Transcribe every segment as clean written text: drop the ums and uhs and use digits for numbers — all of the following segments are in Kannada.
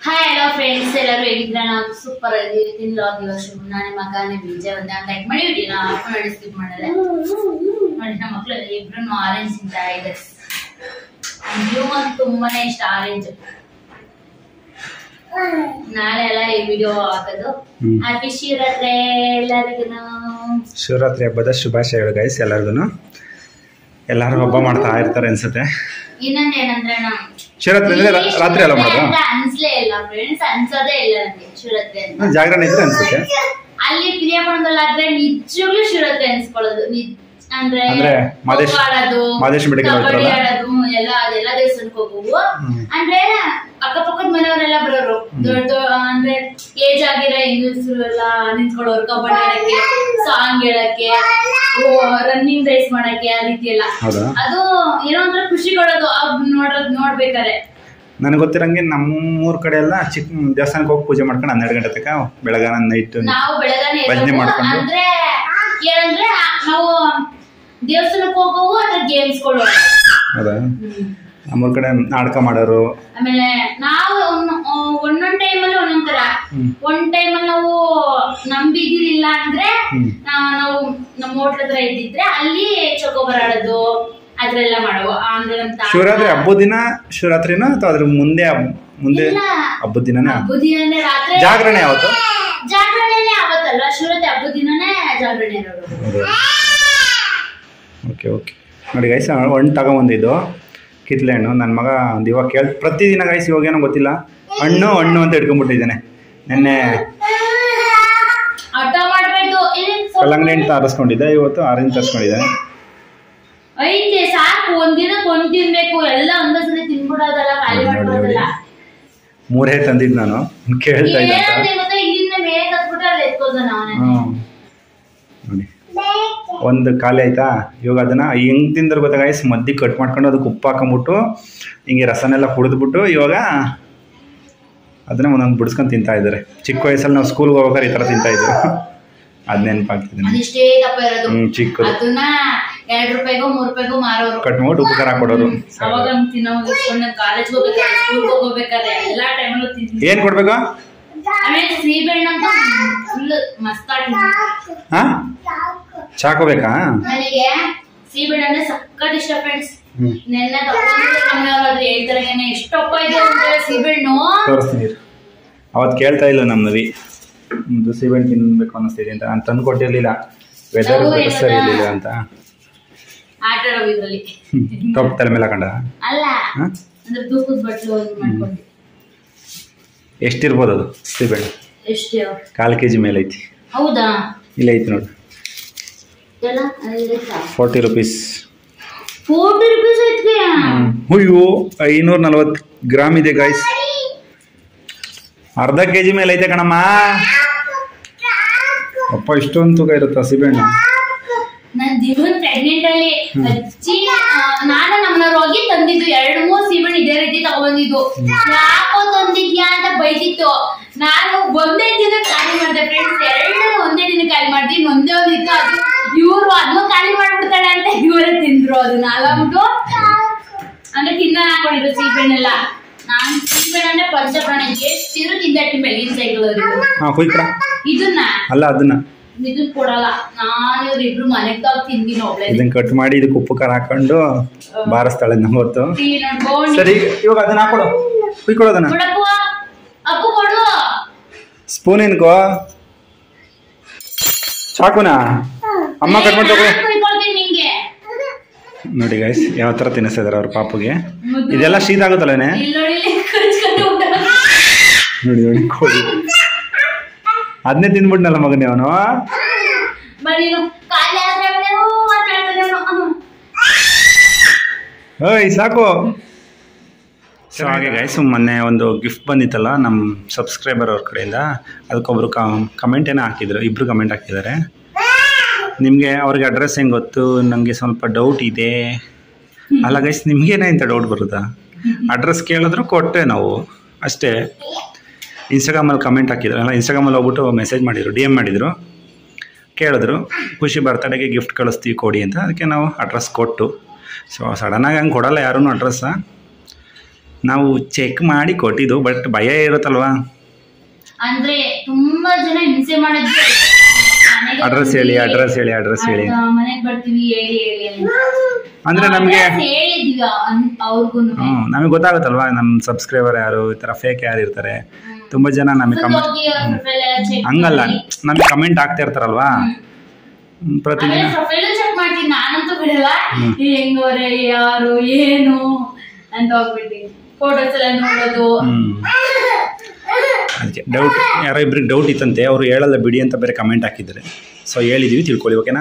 ಹಾಯ್ ಹಲೋ ಫ್ರೆಂಡ್ಸ್, ಎಲ್ಲರೂ ಹೇಗಿದ್ರೆ ನಾವು ಸೂಪರ್ ಆಗಿರ್ತೀನಿ. ಲಾಗ್ ಶುರು ನಾನು ಮಗನೇ ವಿಜಯ್ ಒಂದ ಲೈಕ್ ಮಾಡಿ ವಿಡಿಯೋನ ಮಾಡಿ ಸ್ಕಿಪ್ ಮಾಡಿದ್ರೆ ನೋಡಿ. ನಮ್ಮ ಮಕ್ಕಳು ಇಬ್ರು ಆರೆಂಜ್ ತಿಂತಾ ಇದ್ದಾರೆ. ಬ್ಲೂ ಒಂದು ತುಂಬಾನೇ ಇಷ್ಟ ಆರೆಂಜ್. ನಾಳೆ ಎಲ್ಲ ಈ ವಿಡಿಯೋ ಹಾಕೋದು. ಹ್ಯಾಪಿ ಶಿವರಾತ್ರಿ ಎಲ್ಲರಿಗೂ. ಶಿವರಾತ್ರಿ ಹಬ್ಬದ ಶುಭಾಶಯಗಳು ಗೈಸ್ ಎಲ್ಲರಿಗೂ. ಎಲ್ಲರೂ ಹಬ್ಬ ಮಾಡ್ತಾ ಇರ್ತಾರೆ ಅನ್ಸುತ್ತೆ. ಇನ್ನೊಂದೇನಂದ್ರೆ ನಾವು ಶಿವರಾತ್ರಿ ಅಂದ್ರೆ ರಾತ್ರಿ ಎಲ್ಲ ಮಾಡೋದು ಅನ್ಸ್ಲೇ ಇಲ್ಲ ಫ್ರೆಂಡ್ಸ್, ಅನ್ಸೋದೇ ಇಲ್ಲ ನನಗೆ ಶಿವರಾತ್ರಿ ಅಂತ. ಜಾಗರಣೆ ಇದ್ರೆ ಅನ್ಸುತ್ತೆ. ಅಲ್ಲಿ ಪ್ರಿಯಾಪಣದಲ್ಲಾದ್ರೆ ನಿಜವಾಗ್ಲೂ ಶಿವರಾತ್ರಿ ಅನ್ಸ್ಕೊಳ್ಳೋದು. ಅಂದ್ರೆ ಮಾದೇಶ್ವರ ಕಬಡ್ಡಿ ಆಡೋದು ಅದೆಲ್ಲ ದೇವಸ್ಥಾನಕ್ಕೆ ಹೋಗುವು. ಅಂದ್ರೆ ಅಕ್ಕಪಕ್ಕದ ಮನೆಯವರೆಲ್ಲ ಬರೋರು, ದೊಡ್ಡ ಅಂದ್ರೆ ಏಜ್ ಆಗಿರೋ ಹೆಂಗಸರು ಎಲ್ಲ ನಿಂತ್ಕೊಳ್ಳೋರು. ಕಬಡ್ಡಿ ಆಡಕ್ಕೆ, ಸಾಂಗ್ ಹೇಳಕ್ಕೆ, ರನ್ನಿಂಗ್ ರೇಸ್ ಮಾಡಕ್ಕೆ, ಆ ರೀತಿ ಎಲ್ಲ. ಅದು ಏನೋ ಒಂಥರ ಖುಷಿ ಕೊಡೋದು ನೋಡ್ಬೇಕಾರೆ. ನನಗೆ ಗೊತ್ತಿರಂಗೆ ನಮ್ಮೂರ್ ಕಡೆ ಎಲ್ಲ ಚಿಕ್ಕ ದೇವಸ್ಥಾನಕ್ಕೆ ಹೋಗಿ ಪೂಜೆ ಮಾಡ್ಕೊಂಡು 12 ಗಂಟೆ ತನಕ ಬೆಳಗಾನ ನೈಟ್ ನಾವು ಬೆಳಗಾನೆ ಭಜನೆ ಮಾಡ್ಕೊಂಡು. ಅಂದ್ರೆ ಏನಂದ್ರೆ ನಾವು ದೇವಸ್ಥಾನಕ್ಕೆ ಹೋಗೋವು ಅದ್ರ ಗೇಮ್ಸ್ ಗಳು. ಹೌದಾ? ನಮ್ಮೂರ್ ಕಡೆ ನಾಟಕ ಮಾಡೋರು. ಆಮೇಲೆ ನಾವು ಒಂದೊಂದ್ ಟೈಮಲ್ಲಿ ಒಂದೊಂದ್ ತರ. ಒಂದ್ ಟೈಮಲ್ಲಿ ನಾವು ನಮ್ ಬೀದಿಲಿಲ್ಲ ಅಂದ್ರೆ ನಾವು ನಮ್ಮ ಹೋಟ್ಲ ಹತ್ರ ಇದ್ದಿದ್ರೆ ಅಲ್ಲಿ ಚೌಕೋಬಾರ್ ಆಡೋದು ಅದ್ರೆಲ್ಲ ಮಾಡುವ. ಶಿವರಾತ್ರಿ ಹಬ್ಬದ ದಿನ ಶಿವರಾತ್ರಿನ ಅಥವಾ ಅದ್ರ ಮುಂದೆ ಹಬ್ಬದ ದಿನನೇ? ಹಬ್ಬದ ದಿನನೇ ರಾತ್ರಿ. ಜಾಗರಣೆ ಯಾವತ್ತು? ಜಾಗರಣೆನೇ ಆವತ್ತಲ್ಲ, ಶಿವರಾತ್ರಿ ಹಬ್ಬದ ದಿನನೇ ಜಾಗರಣೆ ಇರೋದು. ಓಕೆ ಓಕೆ ನೋಡಿ ಗೈಸ್, ಹಣ್ಣು ತಗೊಂಬಂದಿದ್ದು ಕಿತ್ಲೆ ಹಣ್ಣು. ನನ್ನ ಮಗ ಇವಾಗ ಪ್ರತಿದಿನ ಗೈಸ್ ಇವಾಗ ಏನೋ ಗೊತ್ತಿಲ್ಲ ಹಣ್ಣು ಅಂತ ಇಟ್ಕೊಂಡ್ಬಿಟ್ಟಿದ್ದೇನೆ. ನಿನ್ನೆ ಕಲ್ಲಂಗಡಿ ಹಣ್ಣು ತರಿಸ್ಕೊಂಡಿದ್ದೆ, ಇವತ್ತು ಆರೆಂಜ್ ತರಿಸ್ಕೊಂಡಿದ್ದೆ. ಐತೆ ಸಾಕು, ಒಂದಿನಕ್ಕೆ ಒಂದ್ ತಿನ್ಬೇಕು, ಎಲ್ಲ ಒಂದೊಂದ್ಸರಿ ತಿನ್ಬಿಡೋದಲ್ಲ, ಖಾಲಿ ಮಾಡ್ಬಿಡೋದಲ್ಲ. 3 ತಂದಿದ್ದು ನಾನು ಕೇಳ್ತಾ ಇದ್ದೆ. ನೋಡಿ ಒಂದು ಖಾಲಿ ಆಯ್ತಾ. ಇವಾಗ ಅದನ್ನ ಹೆಂಗ್ ತಿಂದ್ರೆ ಗೊತ್ತಾ ಗೈಸ್, ಮದ್ದಿ ಕಟ್ ಮಾಡ್ಕೊಂಡು ಅದಕ್ಕೆ ಉಪ್ಪು ಹಾಕೊಂಡ್ಬಿಟ್ಟು ಹಿಂಗೆ ರಸನೆಲ್ಲ ಕುಡಿದ್ಬಿಟ್ಟು ಇವಾಗ ಅದನ್ನ ಒಂದೊಂದು ಬಿಡಿಸ್ಕೊಂಡು ತಿಂತಾ ಇದ್ದಾರೆ. ಚಿಕ್ಕ ವಯಸ್ಸಲ್ಲಿ ನಾವು ಸ್ಕೂಲ್ಗೆ ಹೋಗ್ಬೇಕಾದ್ರೆ ಈ ಥರ ತಿಂತಾ ಇದ್ರು. ಅದ್ ನೆನಪಾಗ್ತಿದ್ದೀನಿ. ಚಿಕ್ಕ ಅದನ್ನ 2 ರೂಪಾಯಿಗೋ 3 ರೂಪಾಯಿಗೋ ಮಾರೋರು, ಕಟ್ ಮಾಡ್ಬಿಟ್ಟು ಉಪ್ಪು ಖಾರ ಕೊಡೋರು. ಅವಾಗ ಕಾಲೇಜ್ ಹೋಗ್ಬೇಕಾದ್ರೆ ಎಲ್ಲಾ ಟೈಮಲ್ಲೂ ತಿಂತೀವಿ. ಏನ್ ಕೊಡ್ಬೇಕು? ಆಮೇಲೆ ಸೀಬೆಹಣ್ಣು ಅಂತ ಫುಲ್ ಮಸ್ತಾಗಿ ಚಾಕೋಬೇಕಾ? ನನಗೆ ಸೀಬೆಹಣ್ಣು ಅಂದ್ರೆ ಸಕ್ಕತ್ ಇಷ್ಟ ಫ್ರೆಂಡ್ಸ್. ನೆನ್ನೆ ತಗೊಂಡ್ರೆ ಹೇಳ್ತಾರೆ ಎಷ್ಟಪ್ಪ ಇದೆ ಅಂದ್ರೆ ಸೀಬೆಹಣ್ಣು. ತೋರಿಸ್ತೀನಿ. ಅವತ್ತು ಕೇಳ್ತಾ ಇಲ್ಲ ನಮ್ಮ ನವಿ ಸೀಬೆಹಣ್ಣು ತಿನ್ಬೇಕು ಅನ್ನಿಸ್ತಿದೆ ಅಂತ. ನಾನು ತಂದು ಕೊಟ್ಟಿರ್ಲಿಲ್ಲ, ವೆದರ್ ಸರಿ ಇರ್ಲಿಲ್ಲ ಅಂತ. ಆಟ ಆಡೋ ಇದ್ರಲ್ಲಿ ತೊಪ್ಪ ತಲೆ ಮೇಲೆ ಹಾಕೊಂಡ ಅಲ್ಲ, ಅಂದ್ರೆ ತೂಕದ ಬಟ್ಲು ಮಾಡ್ಕೊಂಡು. ಎಷ್ಟಿರ್ಬೋದು ಅದು ಸೀಬೆಹಣ್ಣು? ಎಷ್ಟು? 1/4 kg ಮೇಲೆ ಐತಿ. ಹೌದಾ? ಇಲ್ಲ ಐತಿ ನೋಡಿ, 40 rupees. 40 rupees ಐತಿ. ಅಯ್ಯೋ 540 ಗ್ರಾಮ್ ಇದೆ ಗೈಸ್. ಅರ್ಧ kg ಮೇಲೆ ಐತೆ ಕಣಮ್ಮ. ಅಪ್ಪ ಇಷ್ಟೊಂದು ತೂಕ ಇರುತ್ತಾ ಸೀಬೆಹಣ್ಣು? ನನ್ ಜೀವನ್ ಪ್ರೆಗ್ನೆಂಟ್ ಅಲ್ಲಿ ಅಜ್ಜಿ ನಾನು ನಮ್ಮನವ್ರು ಹೋಗಿ ತಂದಿದ್ದು 2-3 ಸೀಬೆಹಣ್ಣು ಇದೇ ರೀತಿ ತಗೊಂಡ್ಬಂದಿದ್ದು. ಯಾಕೋ ತಂದಿದ್ಯಾ ಅಂತ ಬೈತಿತ್ತು. ನಾನು ಒಂದೇ ದಿನ ಖಾಲಿ ಮಾಡಿದೆ ಫ್ರೆಂಡ್ಸ್. 2 ಒಂದೇ ದಿನ ಖಾಲಿ ಮಾಡ್ದಿ. ಒಂದೇ ಒಂದಿತ್ತು, ಅದು ಇವ್ರು ಅದನ್ನು ಖಾಲಿ ಮಾಡ್ಬಿಡ್ತಾಳೆ ಅಂತ ಇವರೇ ತಿಂದ್ರು ಅದನ್ನ. ಅಲ್ಲಾಬಿಟ್ಟು ಅಂದ್ರೆ ತಿನ್ನ ಹಾಕೊಂಡಿದ್ರು ಸೀಬೆಹಣ್ಣೆಲ್ಲ. ನಾನ್ ಸೀಬೆಹಣ್ಣು ಅಂದ್ರೆ ಪಂಚಪ್ರಾಣ, ಎಷ್ಟಿರು ತಿಂದಟ್ಟಿ ಬೆಳಗಿನ ಸೈಕಲ್. ಇದನ್ನ ಅಲ್ಲ ಅದನ್ನ ಇದನ್ನ ಕೊಡಲ್ಲ. ನಾನು ಇವ್ರಿಬ್ರು ಮನೆಗ್ ತಾವ್ ತಿಂದಿನ ಒಬ್ಳೆ. ಇದನ್ನ ಕಟ್ ಮಾಡಿ ಇದಕ್ಕೆ ಉಪ್ಪು ಖಾರ ಹಾಕೊಂಡು ಬಾರಿಸ್ತಾಳೆ ನಮ್ಮತ್ತು. ಸರಿ ಇವಾಗ ಅದನ್ನ ಹಾಕೊಡು, ಕುಯ್ಕೊಡು ಅದನ್ನ. ಅಪ್ಪು ಕೊಡು ಸ್ಪೂನ್. ಏನ್ಕೋ ಚಾಕುನಾ? ಅಮ್ಮ ಕಟ್ ಮಾಡಿ ತಗೋ. ನೋಡಿ ಗೈಸ್ ಯಾವ ತರ ತಿನ್ನಿಸ್ತಾ ಇದಾರೆ ಅವ್ರ ಪಾಪುಗೆ. ಇದೆಲ್ಲ ಶೀತ ಆಗುತ್ತಲ್ಲೇ. ನೋಡಿ ನೋಡಿ ಕೋಳಿ ಅದನ್ನೇ ತಿನ್ಬಿಟ್ನಲ್ಲ ಮಗನೇ ಅವನು. ಓಯ್ ಸಾಕು. ಸೊ ಹಾಗೆ ಗೈಸ್, ಮೊನ್ನೆ ಒಂದು ಗಿಫ್ಟ್ ಬಂದಿತ್ತಲ್ಲ ನಮ್ಮ ಸಬ್ಸ್ಕ್ರೈಬರ್ ಅವ್ರ ಕಡೆಯಿಂದ. ಅದಕ್ಕೊಬ್ರು ಕಮೆಂಟ್ ಏನೋ ಹಾಕಿದ್ರು, 2 ಕಮೆಂಟ್ ಹಾಕಿದ್ದಾರೆ. ನಿಮಗೆ ಅವ್ರಿಗೆ ಅಡ್ರೆಸ್ ಹೆಂಗೆ ಗೊತ್ತು? ನನಗೆ ಸ್ವಲ್ಪ ಡೌಟ್ ಇದೆ. ಅಲ್ಲ ಗೈಸ್, ನಿಮ್ಗೇನೇ ಇಂಥ ಡೌಟ್ ಬರುತ್ತಾ? ಅಡ್ರೆಸ್ ಕೇಳಿದ್ರು ಕೊಟ್ಟೆ ನಾವು ಅಷ್ಟೇ. ಇನ್ಸ್ಟಾಗ್ರಾಮಲ್ಲಿ ಕಮೆಂಟ್ ಹಾಕಿದ್ರು, ಅಲ್ಲ ಇನ್ಸ್ಟಾಗ್ರಾಮಲ್ಲಿ ಹೋಗ್ಬಿಟ್ಟು ಮೆಸೇಜ್ ಮಾಡಿದರು, DM ಮಾಡಿದರು, ಕೇಳಿದ್ರು ಖುಷಿ ಬರ್ತಡೆಗೆ ಗಿಫ್ಟ್ ಕಳಿಸ್ತೀವಿ ಕೊಡಿ ಅಂತ. ಅದಕ್ಕೆ ನಾವು ಅಡ್ರೆಸ್ ಕೊಟ್ಟು. ಸೊ ಸಡನ್ನಾಗಿ ಹಂಗೆ ಕೊಡಲ್ಲ ಯಾರೂ ಅಡ್ರೆಸ್ಸ. ನಾವು ಚೆಕ್ ಮಾಡಿ ಕೊಟ್ಟಿದ್ದು, ಬಟ್ ಭಯ ಇರುತ್ತಲ್ವಾ. ಅಂದ್ರೆ ತುಂಬಾ ಜನ ಹಿಂಸೆ ಮಾಡಿದ್ರು. ಅಡ್ರೆಸ್ ಹೇಳಿ ಮನೆಗೆ ಬರ್ತೀವಿ ಹೇಳಿ ಅಂದ್ರೆ ನಮ್ಗೆ ಹೇಳಿದ್ವಿ ಅವ್ರಿಗೂ. ನಮಗೆ ಗೊತ್ತಾಗುತ್ತಲ್ವಾ ನಮ್ಮ ಸಬ್ಸ್ಕ್ರೈಬರ್ ಯಾರು, ಈ ತರ ಫೇಕ್ ಯಾರು ಇರ್ತಾರೆ. ತುಂಬಾ ಜನ ನಮಗೆ ಹಂಗಲ್ಲ, ನಮಗೆ ಕಮೆಂಟ್ ಆಗ್ತಾ ಇರ್ತಾರಲ್ವಾ ಪ್ರತಿದಿನ. ಚೆಕ್ ಮಾಡ್ತೀನಿ ನಾನಂತೂ ಬಿಡಲ್ಲ. ಹೆಂಗವ್ರೆ ಯಾರು ಏನು ಅಂತ ಹೋಗ್ಬಿಟ್ಟು ಫೋಟೋಸ್ ಎಲ್ಲ ನೋಡೋದು. ಅದಕ್ಕೆ ಡೌಟ್, ಯಾರೋ ಇಬ್ರಿಗೆ ಡೌಟ್ ಇತ್ತಂತೆ, ಅವರು ಹೇಳಲ್ಲ ಬಿಡಿ ಅಂತ ಬೇರೆ ಕಮೆಂಟ್ ಹಾಕಿದ್ದಾರೆ. ಸೊ ಹೇಳಿದ್ದೀವಿ, ತಿಳ್ಕೊಳ್ಳಿ, ಓಕೆನಾ?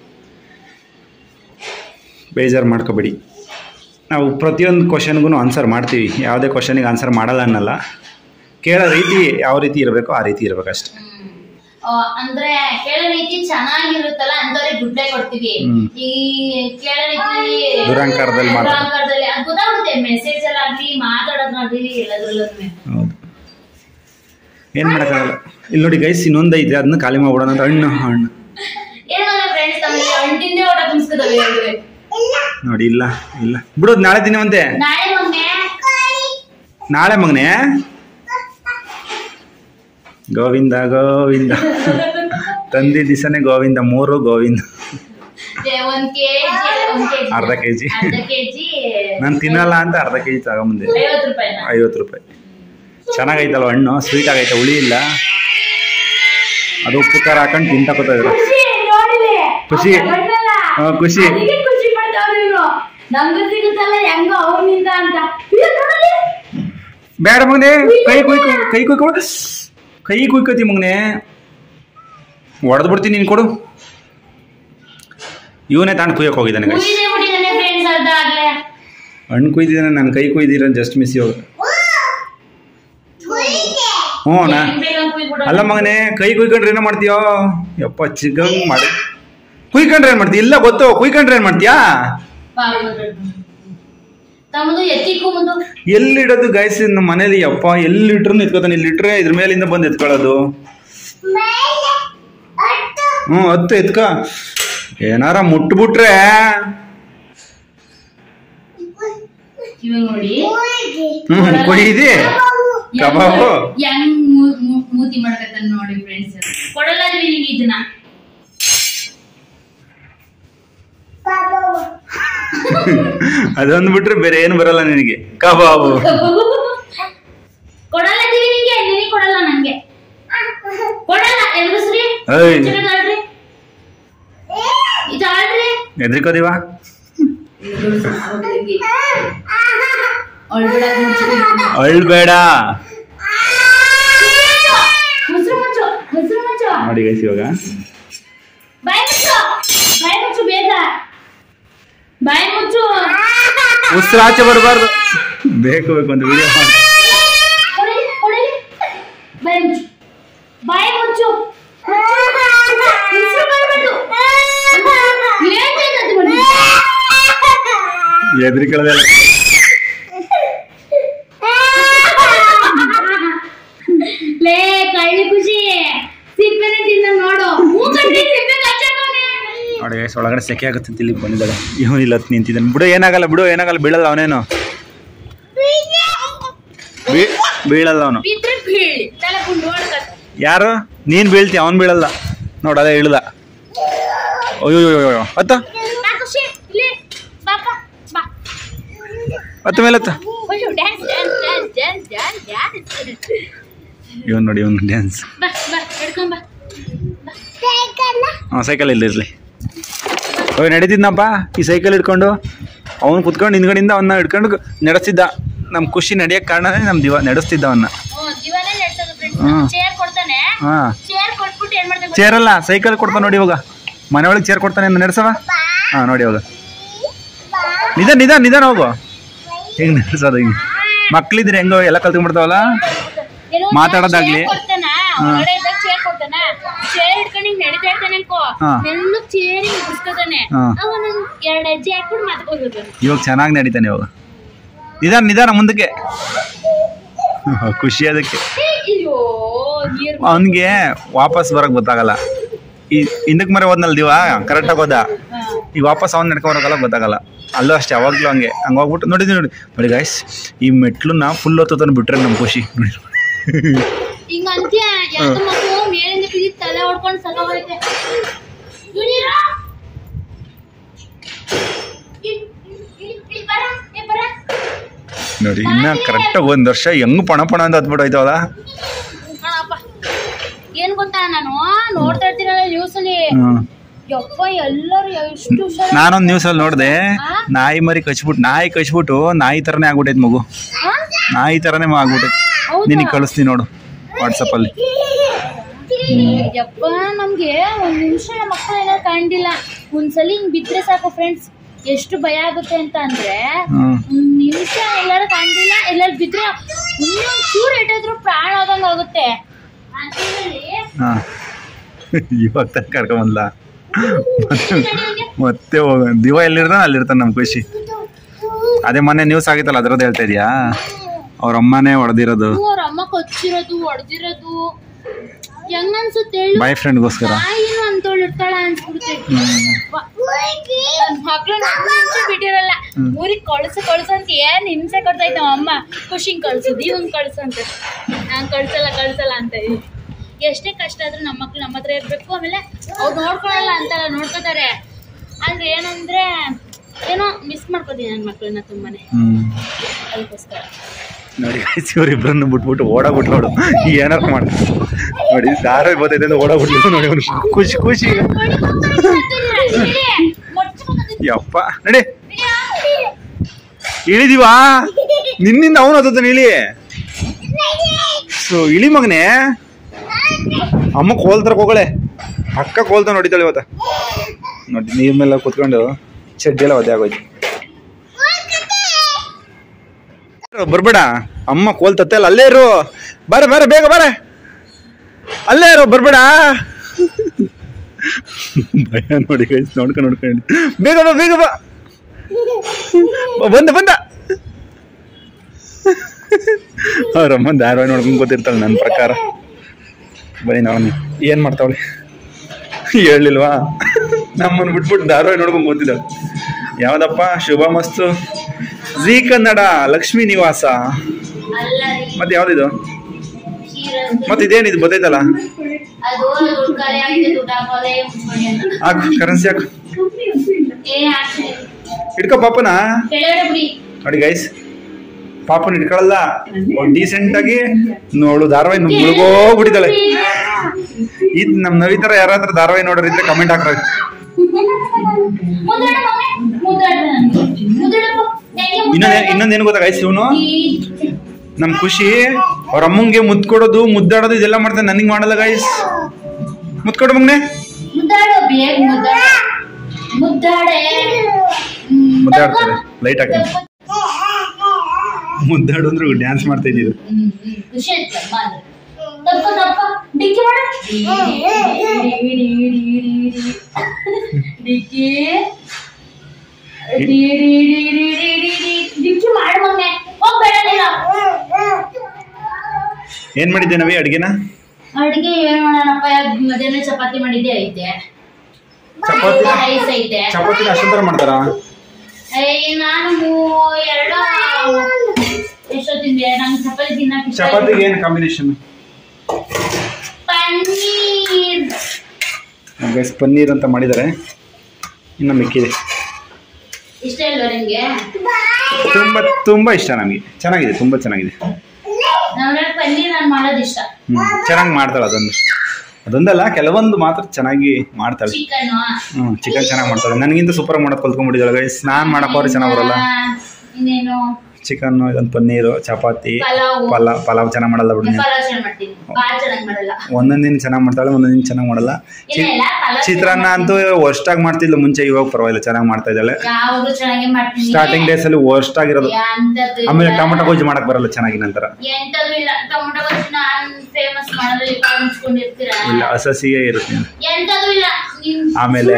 ಬೇಜಾರು ಮಾಡ್ಕೋಬೇಡಿ. ನಾವು ಪ್ರತಿಯೊಂದು ಕ್ವಶನ್ಗೂ ಆನ್ಸರ್ ಮಾಡ್ತೀವಿ, ಯಾವುದೇ ಕ್ವಶನಿಗೆ ಆನ್ಸರ್ ಮಾಡಲ್ಲ ಅನ್ನಲ್ಲ. ಕೇಳೋ ರೀತಿ ಯಾವ ರೀತಿ ಇರಬೇಕು ಆ ರೀತಿ ಇರಬೇಕು ಅಷ್ಟೇ. ಅಂದ್ರೆ ಕೇಳೋ ರೀತಿ ಚೆನ್ನಾಗಿರುತ್ತಲ್ಲ ಅಂತವ್ರಿಗೆ ದುಡ್ಡೇ ಕೊಡ್ತೀವಿ. ಈ ಕೇಳೋ ರೀತಿ ದುರಂಕಾರದಲ್ಲಿ ಅದು ಗೊತ್ತಾಗುತ್ತೆ. ಮೆಸೇಜ್ ಅಲ್ಲಿ ಆಗ್ಲಿ ಮಾತಾಡೋದಾಗ್ಲಿ ಎಲ್ಲದ್ರಲ್ಲೂ. ಹೌದು, ಏನ್ ಮಾಡಕ್ಕಾಗಲ್ಲ. ಇಲ್ಲಿ ನೋಡಿ ಗೈಸ್, ಇನ್ನೊಂದು ಐತೆ, ಅದನ್ನ ಖಾಲಿ ಮಾಡ್ಬಿಡೋಣ ಅಂತ. ಹಣ್ಣು ಏನಲ್ಲ ಫ್ರೆಂಡ್ಸ್, ನಮಗೆ ಹಣ್ಣಿಂದೇ ಊಟ ತುಂಬಿಸ್ಕೊತವೆ ನೋಡಿ. ಇಲ್ಲ ಬಿಡೋದು, ನಾಳೆ ತಿನ್ನುವಂತೆ. ನಾಳೆ ಮಗನೇ ಗೋವಿಂದ ತಂದಿ ದಿವಸನೇ ಗೋವಿಂದ, 3 ಗೋವಿಂದ. ಅರ್ಧ ಕೆಜಿ ನಾನು ತಿನ್ನಲ್ಲ ಅಂತ ಅರ್ಧ ಕೆಜಿ ತಗೊಂಬಂದೆ. 50 ರೂಪಾಯಿ. ಚೆನ್ನಾಗೈತಲ್ವ ಹಣ್ಣು, ಸ್ವೀಟ್ ಆಗೈತೆ, ಹುಳಿ ಇಲ್ಲ. ಅದು ಉಪ್ಪು ಖಾರ ಹಾಕೊಂಡು ತಿಂತಾಕೋತಾ ಇದ್ರು. ಖುಷಿ ಬೇಡ ಮಗನೆ, ಕೈ ಕುಯ್ಕೋತಿ ಮಗನೆ, ಹೊಡೆದ್ ಬಿಡ್ತೀನಿ. ನೀನು ಕೊಡು. ಇವನೇ ತಾನು ಕುಯ್ಯಕ್ಕೆ ಹೋಗಿದ್ದಾನೆ. ಹಣ್ಣು ಕುಯ್ದಿದ್ದಾನೆ, ನನ್ನ ಕೈ ಕುಯ್ದಿರ ಜಸ್ಟ್ ಮಿಸ್ ಇವಾಗ. ಹ್ಞೂ ಅಲ್ಲ ಮಗನೇ, ಕೈ ಕುಯ್ಕೊಂಡ್ರೆ ಏನೋ ಮಾಡ್ತೀಯೋ? ಯಪ್ಪ ಚಿಕ್ಕಂಗ್ ಮಾಡಿ ಕುಯ್ಕೊಂಡ್ರೆ ಏನ್ ಮಾಡ್ತೀಯ? ಇಲ್ಲ ಗೊತ್ತು, ಕುಯ್ಕೊಂಡ್ರೆ ಏನ್ ಮಾಡ್ತೀಯಾ? ಎಲ್ಲಿಡೋದು ಗೈಸ್ ನಮ್ಮ ಮನೇಲಿ? ಯಪ್ಪ ಎಲ್ಲಿಟ್ರು ಎತ್ಕೋತಾನೆ. ಇಲ್ಲಿಟ್ರೆ ಇದ್ರ ಮೇಲಿಂದ ಬಂದು ಎತ್ಕೊಳ್ಳೋದು. ಹತ್ತು ಎತ್ಕ. ಏನಾರ ಮುಟ್ಬಿಟ್ರೆ ಕೊಯ್ದಿ ಕಬಾಬು ಮೂತಿ ಮಾಡ್ಕತ್ತಾನ ನೋಡಿ ಫ್ರೆಂಡ್ಸ್. ಕೊಡಲ್ಲ ನಿಮಗೆ ಇದನ್ನ. ಅದೊಂದು ಬಿಟ್ರೆ ಬೇರೆ ಏನು ಬರಲ್ಲ ನಿನಗೆ. ಕಬಾಬು ಕೊಡಲ್ಲ ನಿನಗೆ, ನಿನಗೆ ಕೊಡಲ್ಲ, ನಂಗೆ ಕೊಡಲ್ಲ. ಎದುರಿಸ್ರಿ, ಎದ್ರಿಕೋದಿವಾ? ಅಳ್ಬೇಡ ನೋಡಿ ಗೈಸ್. ಇವಾಗ ಉಸಿರಾಚೆ ಬರಬಾರ್ದು. ಬೇಕು ಒಂದು ವಿಡಿಯೋ ಮಾಡಿ. ಎದ್ರಿಕೊಳ್ಳೋದಲ್ಲ. ನೋಡಿ ಒಳಗಡೆ ಸೆಕೆ ಆಗುತ್ತೆ ಅಂತ ಇಲ್ಲಿ ಬಂದಿದ್ದಾಳೆ. ಇವನು ಇಲ್ಲ ನಿಂತಿದ್ದಾನೆ. ಬಿಡು, ಏನಾಗಲ್ಲ, ಬೀಳಲ್ಲ ಅವನೇನು, ಬೀಳಲ್ಲ ಅವನು. ಯಾರು? ನೀನ್ ಬೀಳ್ತೀಯ, ಅವನ್ ಬೀಳಲ್ಲ. ನೋಡ ಅದೇ ಇಳ್ದ. ಅಯ್ಯೋ ಅತ್ತ ಮೇಲೆ ಇವನ್ ನೋಡಿ, ಇವನು ಡ್ಯಾನ್ಸ್. ಸೈಕಲ್ ಇಲ್ಲಿರ್ಲಿ. ನಡೀತಿದ್ನಪ್ಪ ಈ ಸೈಕಲ್ ಹಿಡ್ಕೊಂಡು. ಅವನು ಕುತ್ಕೊಂಡು ಹಿಂದ್ಗಡೆಯಿಂದ ಅವನ್ನ ಹಿಡ್ಕೊಂಡು ನಡೆಸ್ತಿದ್ದ. ನಮ್ ಖುಷಿ ನಡೆಯಕ್ಕೆ ಕಾರಣನೇ ನಮ್ ದಿವ ನಡೆಸ್ತಿದ್ದ ಅವನ್ನ. ಚೇರ್ ಅಲ್ಲ, ಸೈಕಲ್ ಕೊಡ್ತಾನೆ ನೋಡಿ. ಇವಾಗ ಮನೆಯೊಳಗೆ ಚೇರ್ ಕೊಡ್ತಾನೆ, ನಡೆಸವ. ನೋಡಿ ಇವಾಗ ನಿಧಾನ ಹೋಗು. ಹೆಂಗ್ ನಡೆಸೋದು? ಹಿಂಗೆ ಮಕ್ಳಿದ್ರೆ ಹೆಂಗೋ ಎಲ್ಲ ಕಲ್ತ್ಕೊಂಡ್ಬಿಡ್ತಾವಲ್ಲ, ಮಾತಾಡೋದಾಗ್ಲಿ. ಇವಾಗ ಚೆನ್ನಾಗಿ ನಡೀತಾನೆ. ಇವಾಗ ನಿಧಾನ ಮುಂದಕ್ಕೆ. ಖುಷಿ ಅದಕ್ಕೆ. ಅವನ್ಗೆ ವಾಪಸ್ ಬರಕ್ ಗೊತ್ತಾಗಲ್ಲ. ಈ ಹಿಂದಕ್ಕೆ ಮರೆ ಹೋದ್ನಲ್ ದಿವ ಕರೆಕ್ಟಾಗಿ ಹೋದ. ಈಗ ವಾಪಸ್ ಅವ್ನು ನಡ್ಕೊಂಡ್ ಬರೋಕಲ್ಲ ಗೊತ್ತಾಗಲ್ಲ. ಅಲ್ಲೂ ಅಷ್ಟೇ ಯಾವಾಗಲೂ ಹಂಗೆ ಹೋಗ್ಬಿಟ್ಟು ನೋಡಿ ಗಾಯ್ಸ್, ಈ ಮೆಟ್ಲನ್ನ ಫುಲ್ ಹೊತ್ತು ಬಿಟ್ರೆ ನಮ್ಮ ಖುಷಿ ನೋಡಿ. ಹಿಂಗ ಅಂತ್ಯ ಯಾಕ ಮಗು ಮೇಲಿಂದ ಬಿದ್ದಿ ತಲೆ ಹೊಡ್ಕೊಂಡು ಸತ್ತೋಗೈತೆ. ನೋಡಿ ಇನ್ನ ಕರೆಕ್ಟಾಗಿ 1 ವರ್ಷ ಹೆಂಗ್ ಪಣ ಅಂತ ಹತ್ಬಿಟ್ಟೋಯ್ತವಲ್ಲ. ಏನ್ ಗೊತ್ತಾ, ನಾನು ನೋಡ್ತಾ ಇರ್ತೀನಲ್ಲ ನ್ಯೂಸ್ ಅಲ್ಲಿ, ಯಪ್ಪ ಎಲ್ಲರೂ ಎಷ್ಟು ಹುಷಾರ. ನಾನೊಂದ್ ನ್ಯೂಸ್ ಅಲ್ಲಿ ನೋಡ್ದೆ, ನಾಯಿ ಮರಿ ಕಚ್ಬಿಟ್ಟು ನಾಯಿ ತರನೇ ಆಗ್ಬಿಟ್ಟೈತ್ ಮಗು, ನಾಯಿ ತರನೇ ಆಗ್ಬಿಟ್ಟೈತ್. ನಿನಗೆ ಕಳಿಸ್ತೀನಿ ನೋಡು ವಾಟ್ಸಪ್ ಅಲ್ಲಿ. ಯಪ್ಪ ನಮ್ಗೆ 1 ನಿಮಿಷ ನಮ್ಮ ಮಕ್ಕಳು ಏನಾದ್ರು ಕಂಡಿಲ್ಲ, ಒಂದ್ಸಲಿ ಹಿಂಗ್ ಬಿದ್ರೆ ಸಾಕು ಫ್ರೆಂಡ್ಸ್, ಎಷ್ಟು ಭಯ ಆಗುತ್ತೆ ಅಂತ ಅಂದ್ರೆ 1 ನಿಮಿಷ ಎಲ್ಲಾರು ಕಂಡಿಲ್ಲ, ಎಲ್ಲಾರು ಬಿದ್ರೆ ಇನ್ನೊಂದ್ ಚೂರು ಇಟ್ಟಿದ್ರು ಪ್ರಾಣ ಹೋದಂಗ ಆಗುತ್ತೆ. ಇವಾಗ ತನಕ ಕರ್ಕೊಂಬಂದ್ಲ ಮತ್ತೆ ದಿವ ಎಲ್ಲಿರ್ತಾನ ಅಲ್ಲಿರ್ತಾನೆ ನಮ್ಮ ಖುಷಿ. ಅದೇ ಮೊನ್ನೆ ನ್ಯೂಸ್ ಆಗಿತ್ತಲ್ಲ ಅದ್ರದ್ದು ಹೇಳ್ತಾ ಇದೀಯಾ? ಅವ್ರ ಅಮ್ಮನೇ ಹೊಡೆದಿರೋದು, ಅವ್ರ ಅಮ್ಮ ಕೊಚ್ಚಿರೋದು ಹೊಡೆದಿರೋದು. ಹೆಂಗ ಅನ್ಸುತ್ತೆ ಬಾಯ್ ಫ್ರೆಂಡ್ಗೋಸ್ಕರ ಏನು ಅಂತೋಳು ಇರ್ತಾಳ ಅನ್ಸ್ಬಿಡುತ್ತೆ. ಮಕ್ಳು ಬಿಟ್ಟಿರಲ್ಲ, ಊರಿಗೆ ಕಳ್ಸು ಅಂತ ಏನ್ ಹಿಂಸೆ ಕೊಡ್ತಾ ಇದ್ದ ಅಮ್ಮ. ಖುಷಿಂಗ್ ಕಳ್ಸು, ದೀವಂಗ್ ಕಳ್ಸು ಅಂತ. ನಾನ್ ಕಳ್ಸಲ್ಲ ಅಂತ ಇದೀವಿ. ಎಷ್ಟೇ ಕಷ್ಟ ಆದ್ರೂ ನಮ್ಮ ಮಕ್ಳು ನಮ್ಮ ಹತ್ರ ಇರ್ಬೇಕು. ಆಮೇಲೆ ಅವ್ರು ನೋಡ್ಕೊಳಲ್ಲ ಅಂತಲ್ಲ, ನೋಡ್ಕೋತಾರೆ. ಆದ್ರೆ ಏನಂದ್ರೆ ಏನೋ ಮಿಸ್ ಮಾಡ್ಕೋತೀನಿ ನನ್ನ ಮಕ್ಳನ್ನ ತುಂಬಾನೇ. ಅದಕ್ಕೋಸ್ಕರ ನೋಡಿ ಇವ್ರಿಬ್ರನ್ನು ಬಿಟ್ಬಿಟ್ಟು ಓಡಾಗ್ಬಿಟ್ಟು ನೋಡು, ಏನಾರು ಮಾಡ್ತಾರೆ ನೋಡಿ. ದಾರ ಬರ್ತೈತೆ ಅಂತ ಓಡಾಗ್ಬಿಟ್ಟು ನೋಡಿ ಅವ್ನು ಖುಷಿ. ಯಪ್ಪ ನಡಿ ಇಳಿದೀವಾ, ನಿನ್ನಿಂದ ಅವನು ಹತ್ತಾನೆ ಇಳಿ. ಸೊ ಇಳಿ ಮಗನೇ, ಅಮ್ಮ ಕೋಲ್ತರ ಹೋಗಳೆ, ಅಕ್ಕ ಕೋಲ್ತ ನೋಡಿತಾಳೆ ಇವತ್ತ. ನೋಡಿ ನೀರ್ ಮೇಲೆ ಕುತ್ಕೊಂಡು ಚಡ್ಡಿ ಎಲ್ಲ ಒದ್ದೆ ಆಗೋಯ್ತು. ಬರ್ಬೇಡ, ಅಮ್ಮ ಕೋಲ್ತತ್ತೆ ಅಲ್ಲ, ಅಲ್ಲೇ ಇರು. ಬೇಗ ಬರ, ಅಲ್ಲೇ ಇರು, ಬರ್ಬೇಡ. ಭಯ ನೋಡಿ ನೋಡ್ಕೊಂಡು ಬೇಗ ಬಾ. ಬಂದ ಅವ್ರಮ್ಮ ಧಾರಾವಾಹಿ ನೋಡ್ಕೊಂಡು ಗೊತ್ತಿರ್ತಾಳೆ ನನ್ನ ಪ್ರಕಾರ. ಬರೀ ನಾನು ಏನ್ ಮಾಡ್ತಾವಳೆ ಹೇಳಿಲ್ವಾ? ನಮ್ಮನ್ನು ಬಿಟ್ಬಿಟ್ಟು ಧಾರಾವಾಹಿ ನೋಡ್ಕೊಂಡು ಗೊತ್ತಿದ್ದಾಳೆ. ಯಾವ್ದಪ್ಪ? ಶುಭ ಮಸ್ತು, ಜೀ ಕನ್ನಡ, ಲಕ್ಷ್ಮೀ ನಿವಾಸ. ಮತ್ತೆ ಯಾವ್ದಿದು? ಮತ್ತೆ ಇದೇನಿದು ಗೊತ್ತೈತಲ್ಲ? ಹಾಕು ಕರೆನ್ಸಿ ಹಾಕು, ಹಿಡ್ಕೊ ಪಾಪನ. ನೋಡಿ ಗೈಸ್, ಪಾಪನ ಹಿಡ್ಕೊಳಲ್ಲ, ಡೀಸೆಂಟ್ ಆಗಿ ನೋಡು ಧಾರಾವಾಹಿ ಮುಳುಗೋಗ್ಬಿಟ್ಟಿದ್ದಾಳೆ. ಇದು ನಮ್ ನವಿತರ ಯಾರಾದ್ರೂ ಧಾರಾವಾಹಿ ನೋಡೋರಿದ್ರೆ ಕಮೆಂಟ್ ಹಾಕ್ರ. ಇನ್ನೊಂದೇನು ಗೊತ್ತಾ ಗೈಸ್, ಇವನು ನಮ್ ಖುಷಿ ಅವ್ರ ಅಮ್ಮಂಗೆ ಮುದ್ಕೊಡೋದು, ಮುದ್ದಾಡೋದು ಇದೆಲ್ಲ ಮಾಡ್ತಾನೆ. ನನಗೆ ಮಾಡಲ್ಲ ಗೈಸ್. ಮುದ್ಕೊಡು ಮಗ್ನೆ, ಮುದ್ದಾಡ್ತಾರೆ. ಲೈಟ್ ಹಾಕ್ತಾರೆ, ಮುದ್ದಾಡು ಅಂದ್ರೆ ಡ್ಯಾನ್ಸ್ ಮಾಡ್ತಾ ಇದ್ದೀವಿ. ಏನ್ ಮಾಡಿದ್ದೆ ನವಿ ಅಡ್ಗೆನ? ಅಡ್ಗೆ ಏನ್ ಮಾಡೋಣಪ್ಪ, ಮಧ್ಯಾಹ್ನ ಚಪಾತಿ ಮಾಡಿದ್ದೆ ಐತೆ. ಚಪಾತಿ ಅಷ್ಟೊಂತರ ಮಾಡ್ತಾರ? ನಾನು ಎಷ್ಟೋ ತಿಂದೆ, ನಂಗೆ ಚಪಾತಿ ತಿನ್ನಕ್ಕೆ. ಚಪಾತಿಗೆ ಏನು ಕಾಂಬಿನೇಷನ್? ಪನ್ನೀರ್ ಅಂತ ಮಾಡಿದ್ದಾರೆ. ಇನ್ನು ಮಿಕ್ಕಿದೆ. ಇಷ್ಟ ಇಲ್ವಾ ನಿಮ್ಗೆ? ತುಂಬಾ ಇಷ್ಟ ನಮಗೆ. ಚೆನ್ನಾಗಿದೆ, ತುಂಬಾ ಚೆನ್ನಾಗಿದೆ. ಪನ್ನೀರ್ ನಾನು ಮಾಡೋದು ಇಷ್ಟ. ಚೆನ್ನಾಗಿ ಮಾಡ್ತಾಳೆ. ಅದೊಂದಲ್ಲ, ಕೆಲವೊಂದು ಮಾತ್ರ ಚೆನ್ನಾಗಿ ಮಾಡ್ತಾಳೆ. ಚಿಕನ್ ಚೆನ್ನಾಗಿ ಮಾಡ್ತಾಳೆ. ನನಗಿಂತ ಸೂಪರ್ ಮಾಡೋದು ಕಲ್ತ್ಕೊಂಡ್ಬಿಟ್ಟಿದ್ದಾಳೆ. ನಾನ್ ಮಾಡಕ್ ಅವ್ರಿಗೆ ಚೆನ್ನಾಗಿ ಬರಲ್ಲ. ಚಿಕನ್, ಇದೊಂದು ಪನ್ನೀರು, ಚಪಾತಿ, ಪಲಾವ್ ಚೆನ್ನಾಗಿ ಮಾಡಲ್ಲ ಬಿಡಿ. ಒಂದೊಂದಿನ ಚೆನ್ನಾಗಿ ಮಾಡ್ತಾಳೆ, ಒಂದೊಂದಿನ ಚೆನ್ನಾಗಿ ಮಾಡಲ್ಲ. ಚಿತ್ರಾನ್ನ ಅಂತೂ ವರ್ಸ್ಟ್ ಆಗಿ ಮಾಡ್ತಿದ್ಲು ಮುಂಚೆ, ಇವಾಗ ಪರವಾಗಿಲ್ಲ ಚೆನ್ನಾಗಿ ಮಾಡ್ತಾ ಇದ್ದಾಳೆ. ಸ್ಟಾರ್ಟಿಂಗ್ ಡೇಸ್ ಅಲ್ಲಿ ವರ್ಸ್ಟ್ ಆಗಿರೋದು. ಆಮೇಲೆ ಟೊಮೆಟೊ ಗೊಜ್ಜು ಮಾಡಕ್ ಬರಲ್ಲ ಚೆನ್ನಾಗಿ. ನಂತರ ಇಲ್ಲ, ಹಸಿಯೇ ಇರುತ್ತೆ. ಆಮೇಲೆ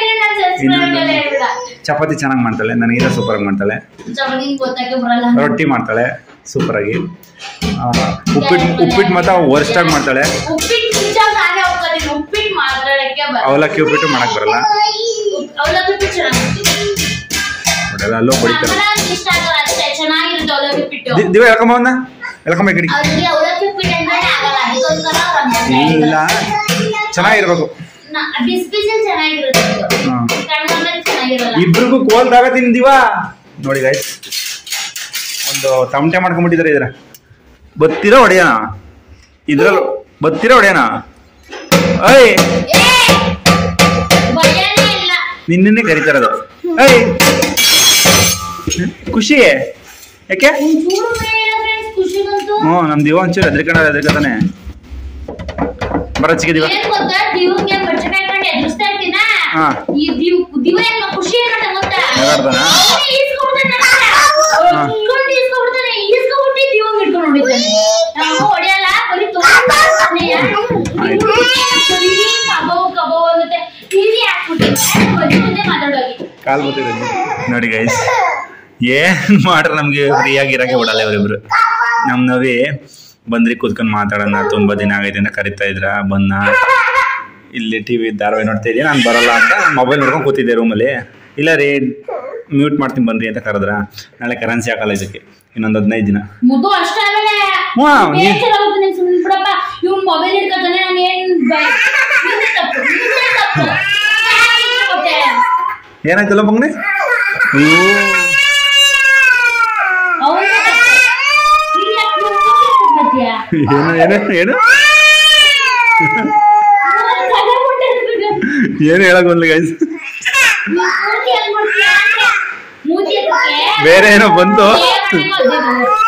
ಚಪಾತಿ ಚೆನ್ನಾಗಿ ಮಾಡ್ತಾಳೆ, ನನಗಿಂತ ಸೂಪರ್ ಆಗಿ ಮಾಡ್ತಾಳೆ. ರೊಟ್ಟಿ ಮಾಡ್ತಾಳೆ ಸೂಪರ್ ಆಗಿ. ಉಪ್ಪಿಟ್ಟು ಮಾತ್ರ ವರ್ಸ್ಟ್ ಆಗಿ ಮಾಡ್ತಾಳೆ. ಅವಲಕ್ಕಿ ಉಪ್ಪಿಟ್ಟು ಮಾಡಕ್ ಬರಲ್ಲ. ಮಾಡ್ಬಿಡಲ್ಲ ಅಲ್ಲೋ ಹೊಡಿತಾರೆ. ನಮ್ಮನ್ನ ಇಷ್ಟ ಆಗಲ್ಲ ಅಷ್ಟೇ, ಚೆನ್ನಾಗಿರುತ್ತೆ ಅವಲಕ್ಕಿ ಉಪ್ಪಿಟ್ಟು. ದಿವ್ಯ ಎಳ್ಕೊಂಬ ಅವನ್ನ, ಎಳ್ಕೊಂಬ ಈ ಕಡೆ. ಅವ್ರಿಗೆ ಅವಲಕ್ಕಿ ಉಪ್ಪಿಟ್ಟು ಅಂದ್ರೆ ಆಗಲ್ಲ, ಅದಕ್ಕೋಸ್ಕರ ಅವ್ರು ಹಂಗೆ ಇಲ್ಲ ಚೆನ್ನಾಗಿರ್ಬೇಕು, ಬಿಸಿ ಬಿಸಿ ಚೆನ್ನಾಗಿರುತ್ತೆ ಅದು. ತಣ್ಣಗಾದ್ಮೇಲೆ ಚೆನ್ನಾಗಿರಲ್ಲ. ಇಬ್ರಿಗೂ ಕೋಲ್ದಾಗ ತಿಂದಿವ ನೋಡಿ ಗೈಸ್. ಒಂದು ತಮಟೆ ಮಾಡ್ಕೊಂಡ್ಬಿಟ್ಟಿದ್ದಾರೆ ಇದ್ರ. ಬತ್ತೀರಾ ಹೊಡೆಯೋಣ ಇದ್ರಲ್ಲಿ, ಬತ್ತೀರಾ ಹೊಡೆಯೋಣ. ಐ ಭಯನೇ ಇಲ್ಲ. ನಿನ್ನೆ ಕರಿತಾರದು. ಐ ಖುಷಿ ಯಾಕೆ? ಒಂಚೂರು ಭಯ ಇಲ್ಲ ಫ್ರೆಂಡ್ಸ್, ಖುಷಿ ಬಂತು. ನಮ್ ದಿವ ಒಂಚೂರು ಎದ್ರಿಕತಾನೆ. ಬರ ಚಿಕ್ಕ ದಿವ ಏನ್ ಗೊತ್ತಾ, ದಿವ್ಗೆ ಬಚ್ಚಕಾಯಿ ಕಂಡು ಎದುರಿಸ್ತಾ ಇರ್ತೀನ. ಹಾ. ಈ ದಿವ ಏನ್ ಖುಷಿ ಏನ್ ಗೊತ್ತಾ, ಯಾರ್ದಾನ? ಈಸ್ಕೊಬಿಟ್ಟು ದಿವಂಗ್ ಇಟ್ಕೊಂಡು ಹೊಡಿತಾನೆ. ನಾವು ಹೊಡೆಯಲ್ಲ, ಬರೀ ತಗೊಂಡ್ಬರ್ತಾನೆ. ಕಬೋ ಅನ್ನುತ್ತೆ. ಟಿವಿ ಹಾಕ್ಬಿಟ್ಟಿದ್ದೆ, ಬರೀ ಮುಂದೆ ಮಾತಾಡೋಗಿ ಕಾಲ್ ಗೊತ್ತಿದೆ ನೋಡಿ ಗೈಸ್. ಏನ್ ಮಾಡ್ರ ನಮ್ಗೆ ಫ್ರೀಯಾಗಿ ಇರಕ್ಕೆ ಬಿಡಲ್ಲ ಇವರಿಬ್ರು. ನಮ್ ನವಿ ಬಂದ್ರಿ ಕೂತ್ಕೊಂಡು ಮಾತಾಡೋಣ, ತುಂಬಾ ದಿನ ಆಗೈತೆ ಅಂತ ಕರಿತಾ ಇದ್ರ. ಬನ್ನ ಇಲ್ಲಿ ಟಿವಿ ಧಾರಾವಾಹಿ ನೋಡ್ತಾ ಇದೀನಿ, ನಾನು ಬರಲ್ಲ ಅಂತ ಮೊಬೈಲ್ ನೋಡ್ಕೊಂಡು ಕೂತಿದ್ದೆ ರೂಮಲ್ಲಿ. ಇಲ್ಲ ರೀ ಮ್ಯೂಟ್ ಮಾಡ್ತೀನಿ ಬನ್ರಿ ಅಂತ ಕರೆದ್ರ. ನಾಳೆ ಕರೆನ್ಸಿ ಹಾಕಲ್ಲ ಇದಕ್ಕೆ, ಇನ್ನೊಂದು 15 ದಿನ. ಮುದ್ದು ಅಷ್ಟೇ. ಆಮೇಲೆ ಸುಮ್ಮನೆ ಬಿಡಪ್ಪ, ಇವ್ನು ಮೊಬೈಲ್ ಇಟ್ಕೊತಾನೆ. ನಾನು ಏನ್ ತಪ್ಪು ಏನಾಯ್ತಲ್ಲ ಮಗನೇ? ಏನು ಏನು ಹೇಳಕ್ ಬಂದ್ಲಿ ಗೈಸ್, ಬೇರೆ ಏನೋ ಬಂತು.